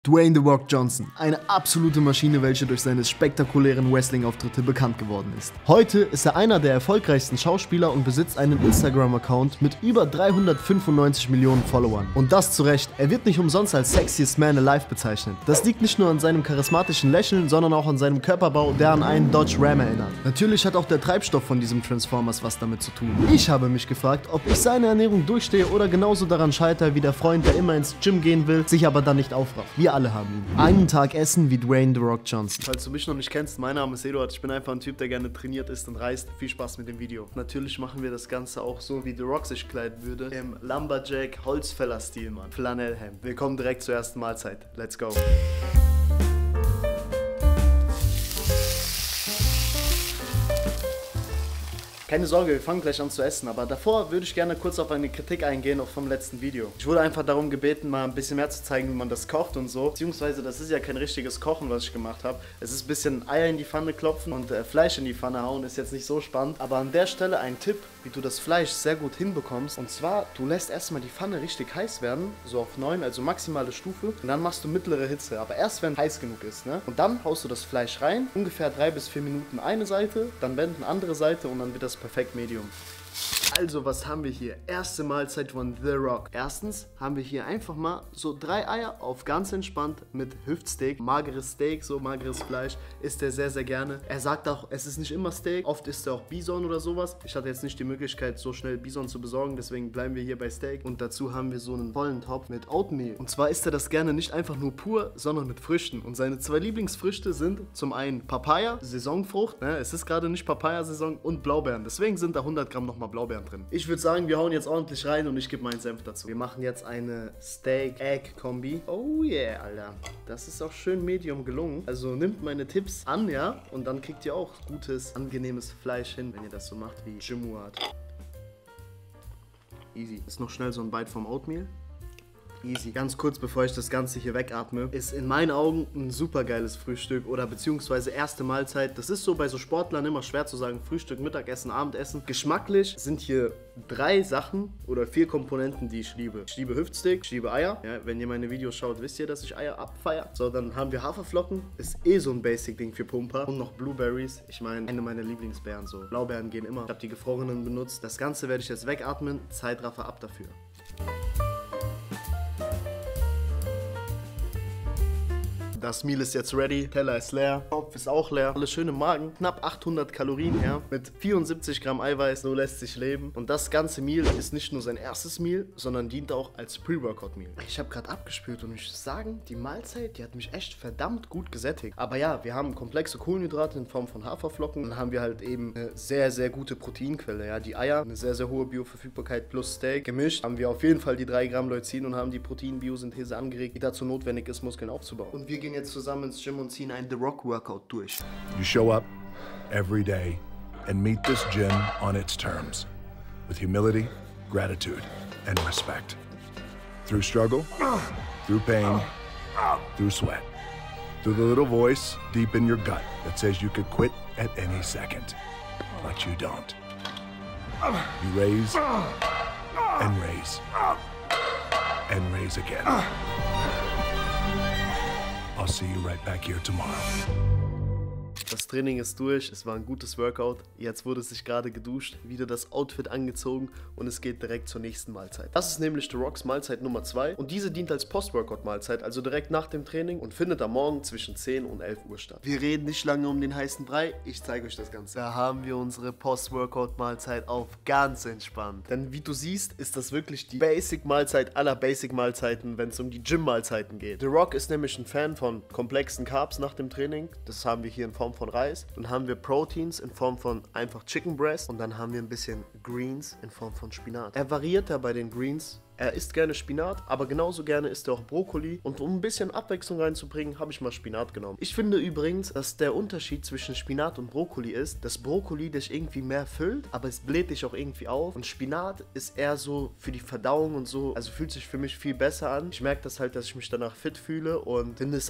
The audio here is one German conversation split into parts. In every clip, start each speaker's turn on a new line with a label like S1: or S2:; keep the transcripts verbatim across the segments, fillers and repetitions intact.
S1: Dwayne The Rock Johnson, eine absolute Maschine, welche durch seine spektakulären Wrestling-Auftritte bekannt geworden ist. Heute ist er einer der erfolgreichsten Schauspieler und besitzt einen Instagram-Account mit über dreihundertfünfundneunzig Millionen Followern. Und das zu Recht, er wird nicht umsonst als Sexiest Man Alive bezeichnet. Das liegt nicht nur an seinem charismatischen Lächeln, sondern auch an seinem Körperbau, der an einen Dodge Ram erinnert. Natürlich hat auch der Treibstoff von diesem Transformers was damit zu tun. Ich habe mich gefragt, ob ich seine Ernährung durchstehe oder genauso daran scheitere wie der Freund, der immer ins Gym gehen will, sich aber dann nicht aufrafft. Wir alle haben ihn. Einen Tag essen wie Dwayne The Rock Johnson. Falls du mich noch nicht kennst, mein Name ist Eduard. Ich bin einfach ein Typ, der gerne trainiert ist und reist. Viel Spaß mit dem Video. Natürlich machen wir das Ganze auch so, wie The Rock sich kleiden würde. Im Lumberjack Holzfäller-Stil, Mann. Flanellhemd. Willkommen direkt zur ersten Mahlzeit. Let's go. Keine Sorge, wir fangen gleich an zu essen, aber davor würde ich gerne kurz auf eine Kritik eingehen, auch vom letzten Video. Ich wurde einfach darum gebeten, mal ein bisschen mehr zu zeigen, wie man das kocht und so. Beziehungsweise, das ist ja kein richtiges Kochen, was ich gemacht habe. Es ist ein bisschen Eier in die Pfanne klopfen und äh, Fleisch in die Pfanne hauen, ist jetzt nicht so spannend. Aber an der Stelle ein Tipp, wie du das Fleisch sehr gut hinbekommst. Und zwar, du lässt erstmal die Pfanne richtig heiß werden, so auf neun, also maximale Stufe. Und dann machst du mittlere Hitze, aber erst wenn heiß genug ist, ne? Und dann haust du das Fleisch rein, ungefähr drei bis vier Minuten eine Seite, dann wenden andere Seite und dann wird das perfekt Medium. Also, was haben wir hier? Erste Mahlzeit von The Rock. Erstens haben wir hier einfach mal so drei Eier auf ganz entspannt mit Hüftsteak. Mageres Steak, so mageres Fleisch, isst er sehr, sehr gerne. Er sagt auch, es ist nicht immer Steak. Oft isst er auch Bison oder sowas. Ich hatte jetzt nicht die Möglichkeit, so schnell Bison zu besorgen, deswegen bleiben wir hier bei Steak. Und dazu haben wir so einen vollen Topf mit Oatmeal. Und zwar isst er das gerne nicht einfach nur pur, sondern mit Früchten. Und seine zwei Lieblingsfrüchte sind zum einen Papaya, Saisonfrucht. Ne? Es ist gerade nicht Papaya-Saison, und Blaubeeren. Deswegen sind da hundert Gramm nochmal Blaubeeren drin. Ich würde sagen, wir hauen jetzt ordentlich rein und ich gebe meinen Senf dazu. Wir machen jetzt eine Steak-Egg-Kombi. Oh yeah, Alter. Das ist auch schön medium gelungen. Also nimmt meine Tipps an, ja? Und dann kriegt ihr auch gutes, angenehmes Fleisch hin, wenn ihr das so macht wie Jimuat. Easy. Ist noch schnell so ein Bite vom Oatmeal. Easy. Ganz kurz, bevor ich das Ganze hier wegatme, ist in meinen Augen ein super geiles Frühstück oder beziehungsweise erste Mahlzeit. Das ist so bei so Sportlern immer schwer zu sagen, Frühstück, Mittagessen, Abendessen. Geschmacklich sind hier drei Sachen oder vier Komponenten, die ich liebe. Ich liebe Hüftsteak, ich liebe Eier. Ja, wenn ihr meine Videos schaut, wisst ihr, dass ich Eier abfeier. So, dann haben wir Haferflocken. Ist eh so ein Basic-Ding für Pumper. Und noch Blueberries. Ich meine, eine meiner Lieblingsbeeren so. Blaubeeren gehen immer. Ich habe die gefrorenen benutzt. Das Ganze werde ich jetzt wegatmen. Zeitraffer ab dafür. Das Meal ist jetzt ready, Teller ist leer, Kopf ist auch leer, alles schön im Magen, knapp achthundert Kalorien, ja, mit vierundsiebzig Gramm Eiweiß, so lässt sich leben. Und das ganze Meal ist nicht nur sein erstes Meal, sondern dient auch als Pre-Workout-Meal. Ich habe gerade abgespült und ich muss sagen, die Mahlzeit, die hat mich echt verdammt gut gesättigt. Aber ja, wir haben komplexe Kohlenhydrate in Form von Haferflocken, dann haben wir halt eben eine sehr, sehr gute Proteinquelle, ja, die Eier, eine sehr, sehr hohe Bioverfügbarkeit plus Steak. Gemischt haben wir auf jeden Fall die drei Gramm Leucin und haben die Protein-Biosynthese angeregt, die dazu notwendig ist, Muskeln aufzubauen. Und wir gehen jetzt zusammen ins Gym und ziehen ein The Rock Workout durch.
S2: You show up every day and meet this gym on its terms, with humility, gratitude, and respect. Through struggle, through pain, through sweat, through the little voice deep in your gut that says you could quit at any second, but you don't. You raise and raise and raise again. I'll see you right back here tomorrow.
S1: Das Training ist durch, es war ein gutes Workout. Jetzt wurde sich gerade geduscht, wieder das Outfit angezogen und es geht direkt zur nächsten Mahlzeit. Das ist nämlich The Rocks Mahlzeit Nummer zwei und diese dient als Post-Workout-Mahlzeit, also direkt nach dem Training und findet am Morgen zwischen zehn und elf Uhr statt. Wir reden nicht lange um den heißen Brei, ich zeige euch das Ganze. Da haben wir unsere Post-Workout-Mahlzeit auf ganz entspannt. Denn wie du siehst, ist das wirklich die Basic-Mahlzeit aller Basic-Mahlzeiten, wenn es um die Gym-Mahlzeiten geht. The Rock ist nämlich ein Fan von komplexen Carbs nach dem Training. Das haben wir hier in Form von Reis. Dann haben wir Proteins in Form von einfach Chicken Breast und dann haben wir ein bisschen Greens in Form von Spinat. Er variiert da bei den Greens. Er isst gerne Spinat, aber genauso gerne isst er auch Brokkoli. Und um ein bisschen Abwechslung reinzubringen, habe ich mal Spinat genommen. Ich finde übrigens, dass der Unterschied zwischen Spinat und Brokkoli ist, dass Brokkoli dich irgendwie mehr füllt, aber es bläht dich auch irgendwie auf. Und Spinat ist eher so für die Verdauung und so, also fühlt sich für mich viel besser an. Ich merke das halt, dass ich mich danach fit fühle und finde es auch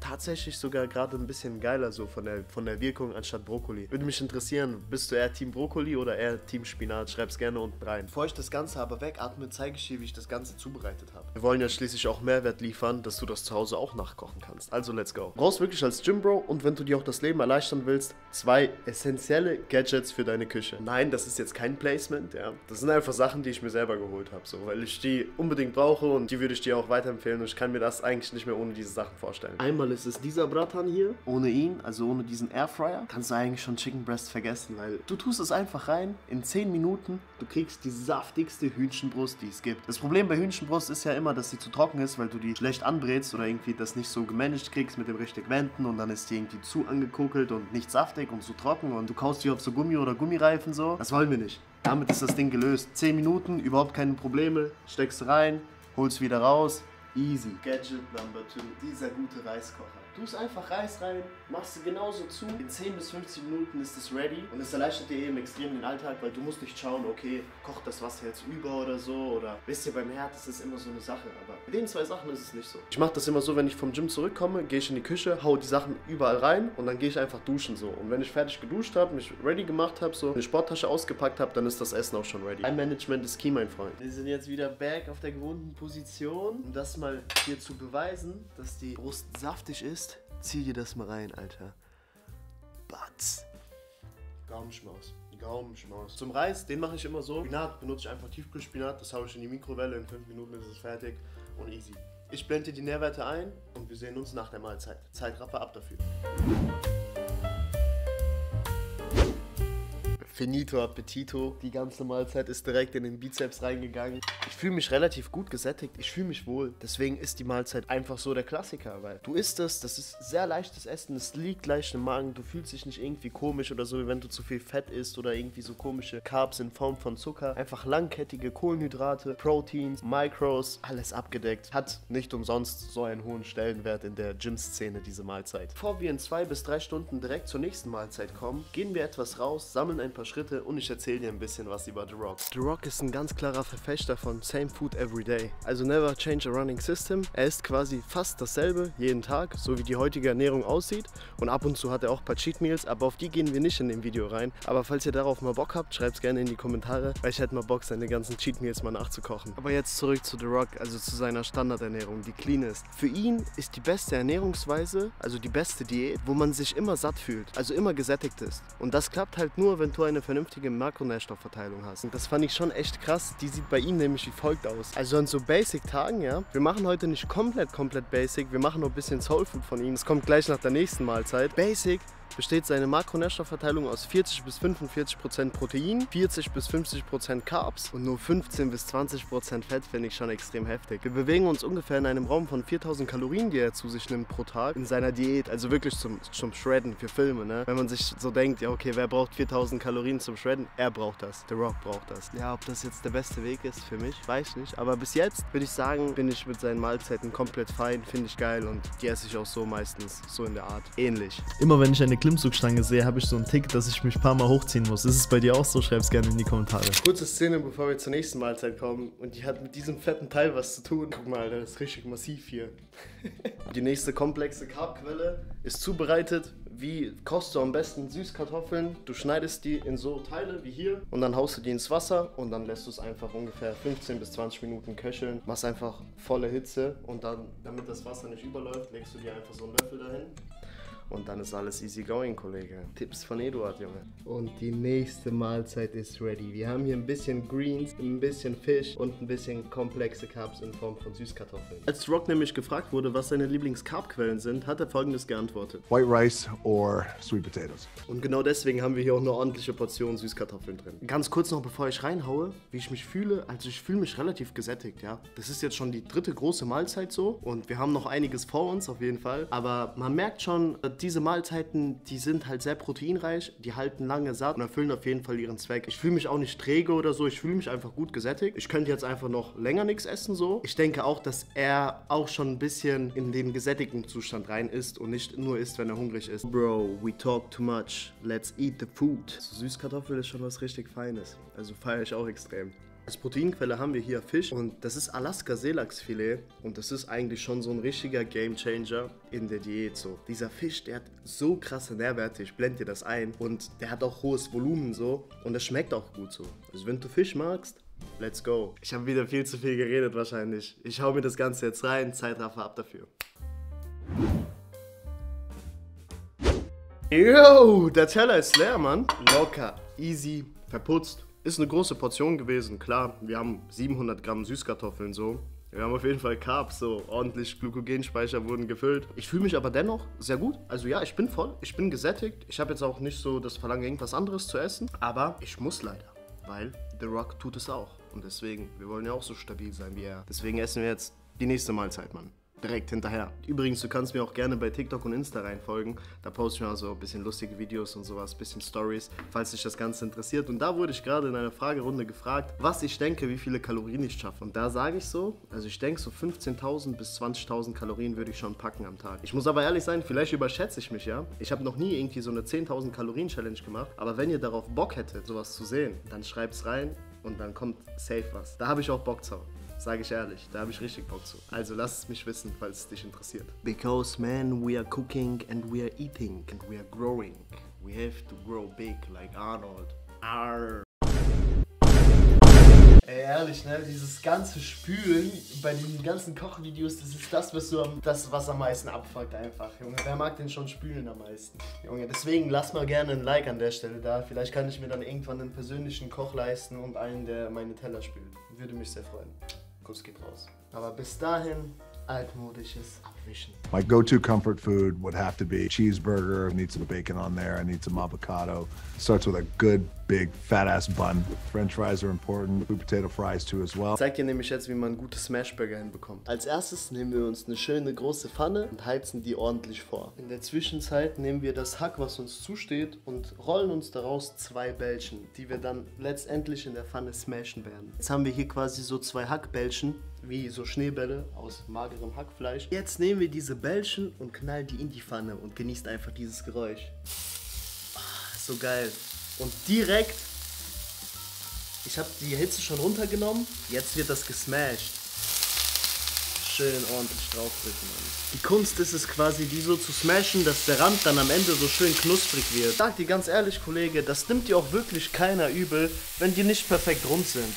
S1: tatsächlich sogar gerade ein bisschen geiler so von der, von der Wirkung anstatt Brokkoli. Würde mich interessieren, bist du eher Team Brokkoli oder eher Team Spinat? Schreib's gerne unten rein. Bevor ich das Ganze aber wegatme, zeige ich dir, wie ich das Ganze zubereitet habe. Wir wollen ja schließlich auch Mehrwert liefern, dass du das zu Hause auch nachkochen kannst. Also let's go. Du brauchst wirklich als Gym Bro und wenn du dir auch das Leben erleichtern willst, zwei essentielle Gadgets für deine Küche. Nein, das ist jetzt kein Placement, ja. Das sind einfach Sachen, die ich mir selber geholt habe, so, weil ich die unbedingt brauche und die würde ich dir auch weiterempfehlen und ich kann mir das eigentlich nicht mehr ohne diese Sachen vorstellen. Einmal ist es dieser Bratan hier. Ohne ihn, also ohne diesen Airfryer, kannst du eigentlich schon Chicken Breast vergessen, weil du tust es einfach rein, in zehn Minuten, du kriegst die saftigste Hühnchenbrust, die es gibt. Das Problem bei Hühnchenbrust ist ja immer, dass sie zu trocken ist, weil du die schlecht anbrätst oder irgendwie das nicht so gemanagt kriegst mit dem richtigen Wenden und dann ist die irgendwie zu angekokelt und nicht saftig und zu trocken und du kaust die auf so Gummi oder Gummireifen so. Das wollen wir nicht. Damit ist das Ding gelöst. zehn Minuten, überhaupt keine Probleme, steckst rein, holst wieder raus. Easy. Gadget Number two. Dieser gute Reiskocher. Du tust einfach Reis rein, machst du genauso zu. In zehn bis fünfzehn Minuten ist es ready. Und es erleichtert dir eben extrem den Alltag, weil du musst nicht schauen, okay, kocht das Wasser jetzt über oder so. Oder wisst ihr, beim Herd ist das immer so eine Sache. Aber mit den zwei Sachen ist es nicht so. Ich mache das immer so, wenn ich vom Gym zurückkomme, gehe ich in die Küche, hau die Sachen überall rein und dann gehe ich einfach duschen so. Und wenn ich fertig geduscht habe, mich ready gemacht habe, so eine Sporttasche ausgepackt habe, dann ist das Essen auch schon ready. Time Management ist key, mein Freund. Wir sind jetzt wieder back auf der gewohnten Position. Um das mal hier zu beweisen, dass die Brust saftig ist, zieh dir das mal rein, Alter. Batz. Gaumenschmaus. Gaumenschmaus. Zum Reis, den mache ich immer so. Spinat benutze ich einfach Tiefkühlspinat. Das haue ich in die Mikrowelle. In fünf Minuten ist es fertig und easy. Ich blende dir die Nährwerte ein und wir sehen uns nach der Mahlzeit. Zeitraffer ab dafür. Finito appetito. Die ganze Mahlzeit ist direkt in den Bizeps reingegangen. Ich fühle mich relativ gut gesättigt. Ich fühle mich wohl. Deswegen ist die Mahlzeit einfach so der Klassiker, weil du isst es, das ist sehr leichtes Essen, es liegt leicht im Magen, du fühlst dich nicht irgendwie komisch oder so, wie wenn du zu viel Fett isst oder irgendwie so komische Carbs in Form von Zucker. Einfach langkettige Kohlenhydrate, Proteins, Micros, alles abgedeckt. Hat nicht umsonst so einen hohen Stellenwert in der Gym-Szene, diese Mahlzeit. Bevor wir in zwei bis drei Stunden direkt zur nächsten Mahlzeit kommen, gehen wir etwas raus, sammeln ein paar Schritte und ich erzähle dir ein bisschen was über The Rock. The Rock ist ein ganz klarer Verfechter von Same Food Every Day. Also never change a running system. Er isst quasi fast dasselbe jeden Tag, so wie die heutige Ernährung aussieht. Und ab und zu hat er auch ein paar Cheat Meals, aber auf die gehen wir nicht in dem Video rein. Aber falls ihr darauf mal Bock habt, schreibt es gerne in die Kommentare, weil ich hätte mal Bock, seine ganzen Cheat Meals mal nachzukochen. Aber jetzt zurück zu The Rock, also zu seiner Standardernährung, die clean ist. Für ihn ist die beste Ernährungsweise, also die beste Diät, wo man sich immer satt fühlt, also immer gesättigt ist. Und das klappt halt nur, wenn du eine vernünftige Makronährstoffverteilung hast. Und das fand ich schon echt krass. Die sieht bei ihm nämlich wie folgt aus. Also an so Basic-Tagen, ja. Wir machen heute nicht komplett, komplett Basic. Wir machen noch ein bisschen Soulfood von ihm. Das kommt gleich nach der nächsten Mahlzeit. Basic besteht seine Makronährstoffverteilung aus vierzig bis fünfundvierzig Prozent Protein, vierzig bis fünfzig Prozent Carbs und nur fünfzehn bis zwanzig Prozent Fett, finde ich schon extrem heftig. Wir bewegen uns ungefähr in einem Raum von viertausend Kalorien, die er zu sich nimmt pro Tag in seiner Diät, also wirklich zum, zum Shredden für Filme, ne? Wenn man sich so denkt, ja okay, wer braucht viertausend Kalorien zum Shredden? Er braucht das, The Rock braucht das. Ja, ob das jetzt der beste Weg ist für mich, weiß ich nicht, aber bis jetzt würde ich sagen, bin ich mit seinen Mahlzeiten komplett fein, finde ich geil und die esse ich auch so meistens, so in der Art, ähnlich.
S3: Immer wenn ich eine Klimmzugstange sehe, habe ich so einen Tick, dass ich mich ein paar Mal hochziehen muss. Ist es bei dir auch so? Schreib es gerne in die Kommentare.
S1: Kurze Szene, bevor wir zur nächsten Mahlzeit kommen und die hat mit diesem fetten Teil was zu tun. Guck mal, das ist richtig massiv hier. Die nächste komplexe Carbquelle ist zubereitet. Wie kochst du am besten Süßkartoffeln? Du schneidest die in so Teile wie hier und dann haust du die ins Wasser und dann lässt du es einfach ungefähr fünfzehn bis zwanzig Minuten köcheln. Machst einfach volle Hitze und dann, damit das Wasser nicht überläuft, legst du dir einfach so einen Löffel dahin. Und dann ist alles easy going, Kollege. Tipps von Eduard, Junge. Und die nächste Mahlzeit ist ready. Wir haben hier ein bisschen Greens, ein bisschen Fisch und ein bisschen komplexe Carbs in Form von Süßkartoffeln. Als Rock nämlich gefragt wurde, was seine Lieblings-Carb-Quellen sind, hat er folgendes geantwortet.
S2: White rice or sweet potatoes.
S1: Und genau deswegen haben wir hier auch eine ordentliche Portion Süßkartoffeln drin. Ganz kurz noch, bevor ich reinhaue, wie ich mich fühle. Also ich fühle mich relativ gesättigt, ja. Das ist jetzt schon die dritte große Mahlzeit so und wir haben noch einiges vor uns auf jeden Fall. Aber man merkt schon, diese Mahlzeiten, die sind halt sehr proteinreich, die halten lange satt und erfüllen auf jeden Fall ihren Zweck. Ich fühle mich auch nicht träge oder so, ich fühle mich einfach gut gesättigt. Ich könnte jetzt einfach noch länger nichts essen so. Ich denke auch, dass er auch schon ein bisschen in den gesättigten Zustand rein ist und nicht nur isst, wenn er hungrig ist. Bro, we talk too much, let's eat the food. So Süßkartoffel ist schon was richtig Feines, also feiere ich auch extrem. Als Proteinquelle haben wir hier Fisch und das ist Alaska-Seelachsfilet und das ist eigentlich schon so ein richtiger Gamechanger in der Diät. So. Dieser Fisch, der hat so krasse Nährwerte, ich blende dir das ein und der hat auch hohes Volumen so und das schmeckt auch gut so. Also wenn du Fisch magst, let's go. Ich habe wieder viel zu viel geredet wahrscheinlich. Ich hau mir das Ganze jetzt rein, Zeitraffer ab dafür. Yo, der Teller ist leer, Mann. Locker, easy, verputzt. Ist eine große Portion gewesen, klar. Wir haben siebenhundert Gramm Süßkartoffeln so. Wir haben auf jeden Fall Carbs, so ordentlich Glykogenspeicher wurden gefüllt. Ich fühle mich aber dennoch sehr gut. Also ja, ich bin voll, ich bin gesättigt. Ich habe jetzt auch nicht so das Verlangen, irgendwas anderes zu essen. Aber ich muss leider, weil The Rock tut es auch. Und deswegen, wir wollen ja auch so stabil sein wie er. Deswegen essen wir jetzt die nächste Mahlzeit, Mann. Direkt hinterher. Übrigens, du kannst mir auch gerne bei TikTok und Insta reinfolgen. Da poste ich mal so ein bisschen lustige Videos und sowas, ein bisschen Stories, falls dich das Ganze interessiert. Und da wurde ich gerade in einer Fragerunde gefragt, was ich denke, wie viele Kalorien ich schaffe. Und da sage ich so, also ich denke so fünfzehntausend bis zwanzigtausend Kalorien würde ich schon packen am Tag. Ich muss aber ehrlich sein, vielleicht überschätze ich mich, ja. Ich habe noch nie irgendwie so eine zehntausend Kalorien Challenge gemacht. Aber wenn ihr darauf Bock hättet, sowas zu sehen, dann schreibt's rein und dann kommt safe was. Da habe ich auch Bock drauf. Sage ich ehrlich, da habe ich richtig Bock zu. Also lass es mich wissen, falls es dich interessiert. Because man, we are cooking and we are eating and we are growing. We have to grow big like Arnold. Arr. Ey, ehrlich, ne? Dieses ganze Spülen bei diesen ganzen Kochvideos, das ist das, was, du am, das, was am meisten abfuckt einfach, Junge. Wer mag denn schon spülen am meisten? Junge, deswegen lass mal gerne ein Like an der Stelle da. Vielleicht kann ich mir dann irgendwann einen persönlichen Koch leisten und einen, der meine Teller spült. Würde mich sehr freuen. Kuss geht raus. Aber bis dahin, altmodisches Abwischen.
S2: My go-to comfort food would have to be cheeseburger. I need some bacon on there. I need some avocado. Starts with a good, big, fat-ass bun. French fries are important. Sweet potato fries too as well.
S1: Ich zeig dir nämlich jetzt, wie man gute Smashburger hinbekommt. Als erstes nehmen wir uns eine schöne große Pfanne und heizen die ordentlich vor. In der Zwischenzeit nehmen wir das Hack, was uns zusteht, und rollen uns daraus zwei Bällchen, die wir dann letztendlich in der Pfanne smashen werden. Jetzt haben wir hier quasi so zwei Hackbällchen, wie so Schneebälle aus magerem Hackfleisch. Jetzt nehmen wir diese Bällchen und knallen die in die Pfanne und genießt einfach dieses Geräusch. Oh, so geil. Und direkt, ich habe die Hitze schon runtergenommen, jetzt wird das gesmashed. Schön ordentlich draufdrücken, Mann. Die Kunst ist es quasi, die so zu smashen, dass der Rand dann am Ende so schön knusprig wird. Ich sag dir ganz ehrlich, Kollege, das nimmt dir auch wirklich keiner übel, wenn die nicht perfekt rund sind.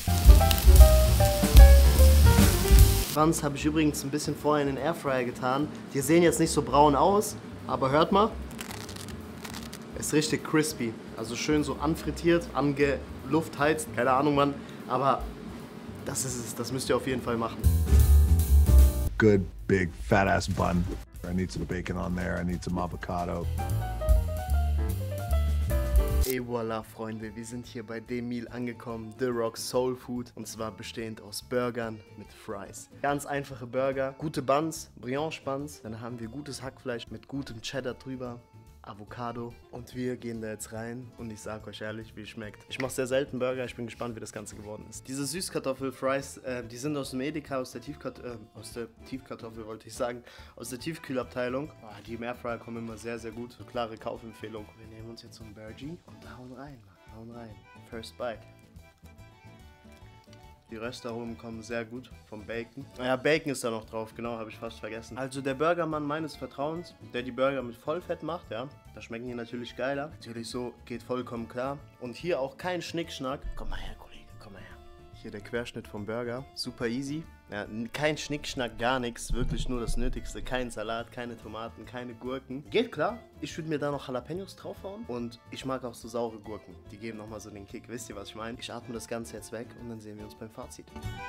S1: Schwanz habe ich übrigens ein bisschen vorher in den Airfryer getan. Die sehen jetzt nicht so braun aus, aber hört mal. Ist richtig crispy. Also schön so anfrittiert, angeluftheizt, keine Ahnung, Mann. Aber das ist es, das müsst ihr auf jeden Fall machen.
S2: Good, big, fat-ass bun. I need some bacon on there. I need some avocado.
S1: Et voilà, Freunde, wir sind hier bei dem Meal angekommen, The Rock Soul Food, und zwar bestehend aus Burgern mit Fries. Ganz einfache Burger, gute Buns, Brioche Buns, dann haben wir gutes Hackfleisch mit gutem Cheddar drüber, Avocado, und wir gehen da jetzt rein und ich sag euch ehrlich, wie es schmeckt. Ich mache sehr selten Burger, ich bin gespannt, wie das Ganze geworden ist. Diese Süßkartoffel-Fries, äh, die sind aus dem Edeka, aus der, Tiefkat äh, aus der Tiefkartoffel wollte ich sagen, aus der Tiefkühlabteilung. Oh, die im Airfryer kommen immer sehr, sehr gut, so klare Kaufempfehlung. Wir nehmen uns jetzt so ein Burgie und hauen rein, Mann, hauen rein. First Bite. Die Röstaromen kommen sehr gut vom Bacon. Naja, Bacon ist da noch drauf, genau, habe ich fast vergessen. Also der Burgermann meines Vertrauens, der die Burger mit Vollfett macht, ja, da schmecken die natürlich geiler. Natürlich so, geht vollkommen klar. Und hier auch kein Schnickschnack. Komm mal her, Kollege, komm mal her. Hier der Querschnitt vom Burger, super easy. Ja, kein Schnickschnack, gar nichts, wirklich nur das Nötigste. Kein Salat, keine Tomaten, keine Gurken. Geht klar, ich würde mir da noch Jalapenos draufhauen. Und ich mag auch so saure Gurken, die geben nochmal so den Kick. Wisst ihr, was ich meine? Ich atme das Ganze jetzt weg und dann sehen wir uns beim Fazit.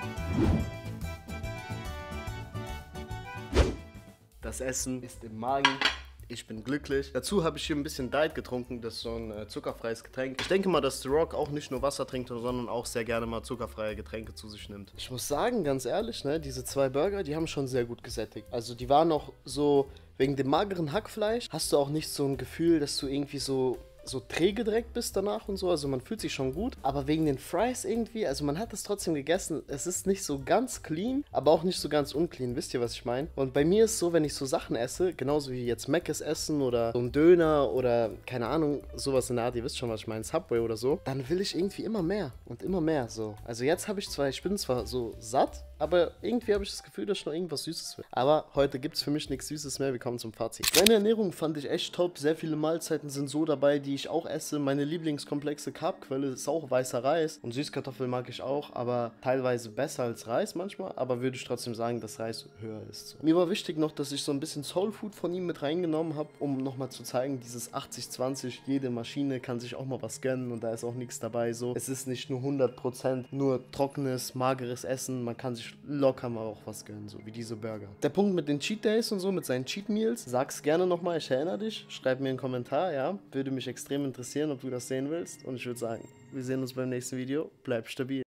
S1: Das Essen ist im Magen. Ich bin glücklich. Dazu habe ich hier ein bisschen Diet getrunken, das ist so ein äh, zuckerfreies Getränk. Ich denke mal, dass The Rock auch nicht nur Wasser trinkt, sondern auch sehr gerne mal zuckerfreie Getränke zu sich nimmt. Ich muss sagen, ganz ehrlich, ne, diese zwei Burger, die haben schon sehr gut gesättigt. Also die waren auch so, wegen dem mageren Hackfleisch, hast du auch nicht so ein Gefühl, dass du irgendwie so
S4: so träge direkt bist danach und so, also man fühlt sich schon gut, aber wegen den Fries irgendwie, also man hat es trotzdem gegessen, es ist nicht so ganz clean, aber auch nicht so ganz unclean, wisst ihr, was ich meine? Und bei mir ist so, wenn ich so Sachen esse, genauso wie jetzt Mc's essen oder so ein Döner oder keine Ahnung, sowas in der Art, ihr wisst schon, was ich meine, Subway oder so, dann will ich irgendwie immer mehr und immer mehr so. Also jetzt habe ich zwar, ich bin zwar so satt, aber irgendwie habe ich das Gefühl, dass ich noch irgendwas Süßes will. Aber heute gibt es für mich nichts Süßes mehr, wir kommen zum Fazit. Meine Ernährung fand ich echt top, sehr viele Mahlzeiten sind so dabei, die ich auch esse. Meine lieblingskomplexe Carbquelle ist auch weißer Reis und Süßkartoffel mag ich auch, aber teilweise besser als Reis manchmal, aber würde ich trotzdem sagen, dass Reis höher ist. So. Mir war wichtig noch, dass ich so ein bisschen Soulfood von ihm mit reingenommen habe, um nochmal zu zeigen, dieses achtzig zwanzig, jede Maschine kann sich auch mal was gönnen und da ist auch nichts dabei. So. Es ist nicht nur hundert Prozent nur trockenes, mageres Essen, man kann sich locker mal auch was gönnen, so wie diese Burger. Der Punkt mit den Cheat Days und so, mit seinen Cheat Meals, sag's gerne nochmal, ich erinnere dich, schreib mir einen Kommentar, ja, würde mich extrem interessieren, ob du das sehen willst und ich würde sagen, wir sehen uns beim nächsten Video, bleib stabil.